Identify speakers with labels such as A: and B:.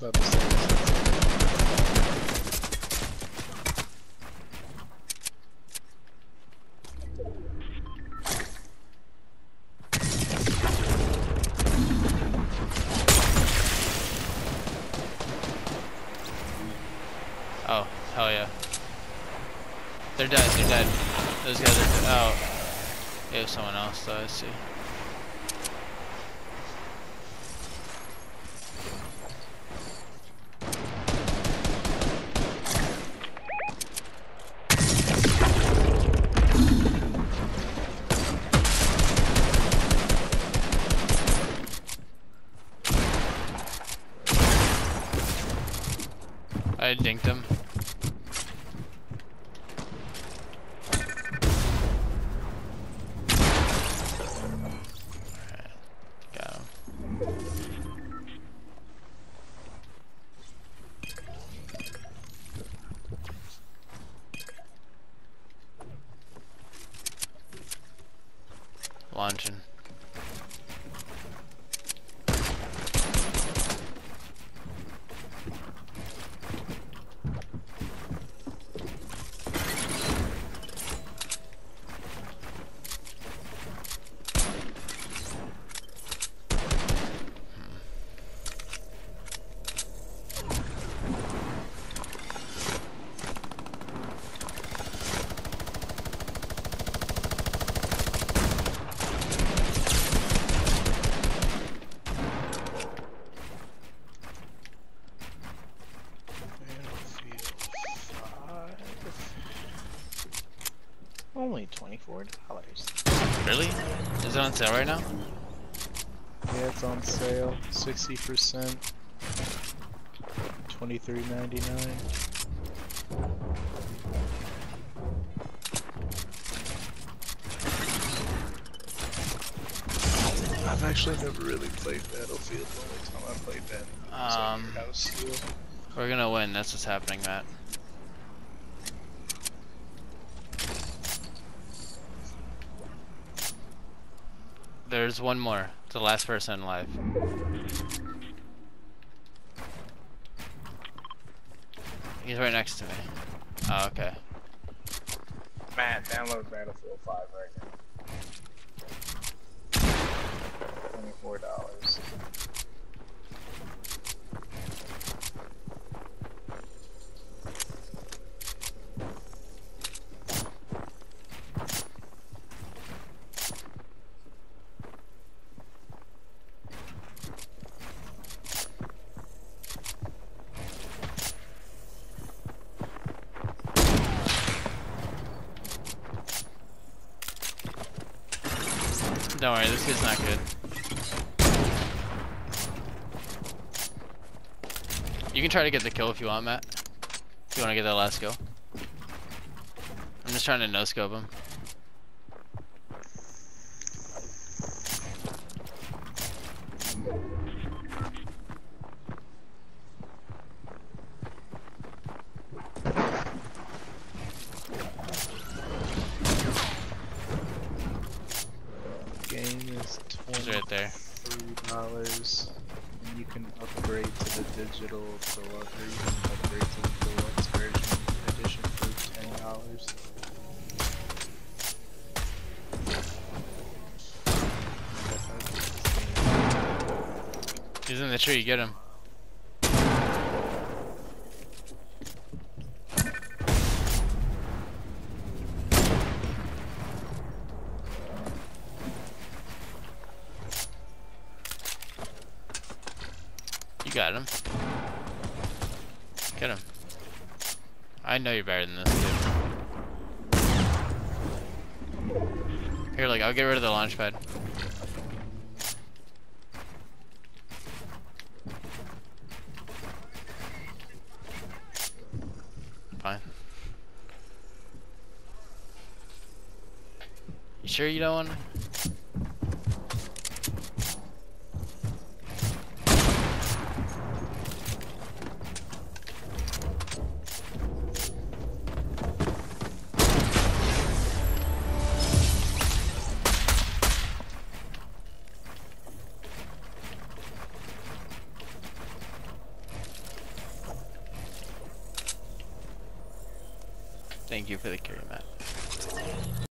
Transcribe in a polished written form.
A: about to say.
B: Oh, hell yeah. They're dead, they're dead. Those guys are oh. It was someone else though, I see. I dinked him. Alright, got him. Launching.
A: Only $24.
B: Really? Is it on sale right now?
A: Yeah, it's on sale. 60%. $23.99. I've actually never really played Battlefield. The only time I played that was at your house.
B: We're gonna win. That's what's happening, Matt. There's one more. It's the last person alive. He's right next to me. Oh, okay.
A: Matt, download Battlefield 5 right now. $24.
B: Don't worry, this kid's not good. You can try to get the kill if you want, Matt. If you want to get that last kill. I'm just trying to no-scope him.
A: Game is
B: He's right there.
A: $23, and you can upgrade to the digital deluxe, or you can upgrade to the deluxe version edition for $10.
B: He's in the tree, get him. You got him. Get him. I know you're better than this dude. Here, like, I'll get rid of the launch pad. Fine. You sure you don't want to? Thank you for the carry, Matt.